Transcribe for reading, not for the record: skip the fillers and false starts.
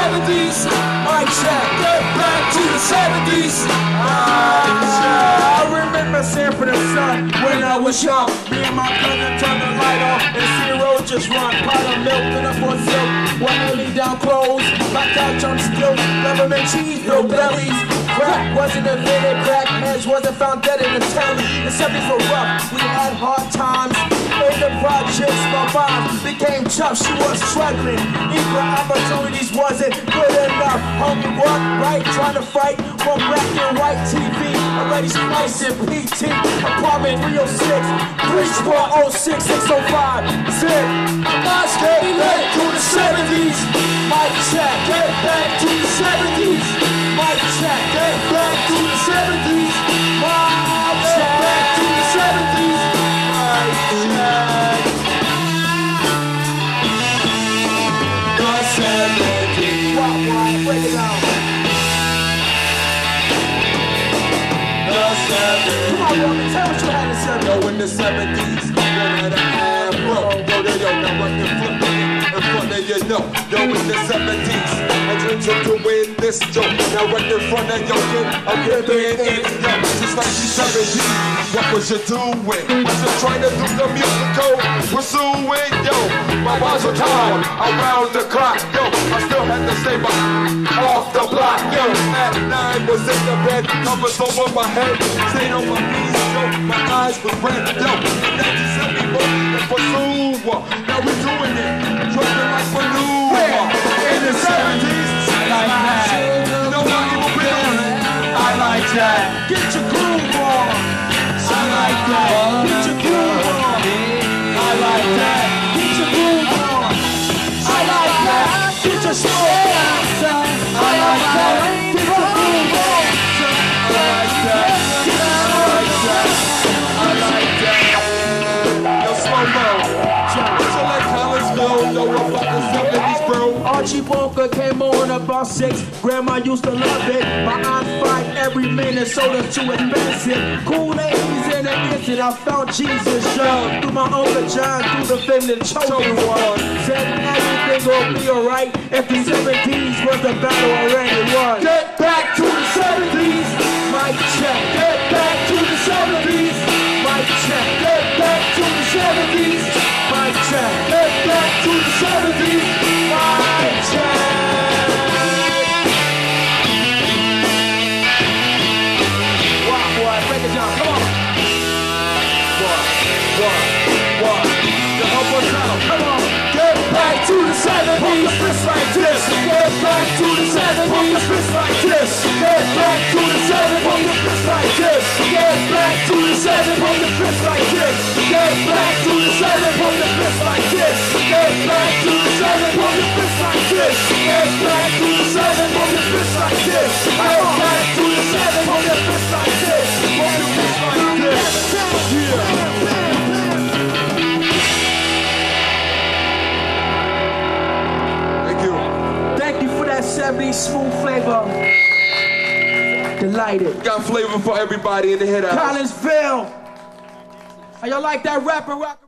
70s. Mic check, get back to the 70s. I remember Sanford and Son when I was young. Me and my cousin turned the light off and see the road just run. Pot of milk and a foot silk, one hanging down clothes. My couch on stilts, government cheese, no bellies. Crack wasn't invented, crack heads wasn't found dead in the telly. The 70s were rough, we had hard times. In the projects, my mom became tough, she was struggling. Equal opportunities wasn't good enough. Homie work, right, trying to fight for black and white TV. Already splicing PT, apartment 306, 3406, 605. Zip, let's get back to the 70s. Mic check, get back to the 70s. Mic check, get back to the 70s. Mic check, back to the 70s. Mic check. The 70s. Why, break it down. The 70s. Come on, Roman, tell what you had in the 70s. Yo, in the 70s, one and a half, bro. Yo, they don't know what to flip it. In front of you know, yo, in the 70s, I dreamed to win this joke. Now right in front of your kid, I'm ripping it, yo. Just like the 70s, what was you doing? Was you trying to do the musical? Pursuing, yo. My bars were time, around the clock, yo. I still had to stay off the block, yo. At 9 was in the bed, covers over my head, stayed on my knees, yo. My eyes was red, yo. And then you sent me rolling for Suwa. Now we're doing it. Dropping like manure. In the 70s, I like that. Nobody will build it. I like that. Get your groove on. I like that. Get your groove on. I like that. Get your groove on. I like that. Get your smoke on. I like that. Get your groove on. I like that. Get your smoke on. I like that. Yo, slow-mo. What's it like Collinsville? Know about the 70s, bro. Archie Bunker came on about 6. Grandma used to love it. My aunt fight every minute, soda's too expensive. Cool ladies in an instant, I found Jesus young. Through my Uncle John, through the film that chosen one. Said everything gon' be alright if the 70s was the battle already won. Get back to the 70s. Mic check. Get back to the 70s. Mic check. Get back to the 70s. Mic check. Get back to the 70s. Mic check. Wow, boy, break it down. Come on. One. The upper sound. Come on. Get back to the 70s. Pump the fist like this. Get back to the 70s. Pump the fist like this. Get back to the 70s. Pump the fist like this. Get back to the 70s. Pump the fist like this. Get back to the 70s. Pump the fist like this. Get back to the 70s. Pump the fist like this. Get back to the 70s. Pump the fist like this. Get back to the 70s. Pump the fist like this. Pump the fist like this. Yeah. Thank you for that 70s smooth flavor. Delighted. Got flavor for everybody in the head. Collinsville. How y'all like that rapper rock?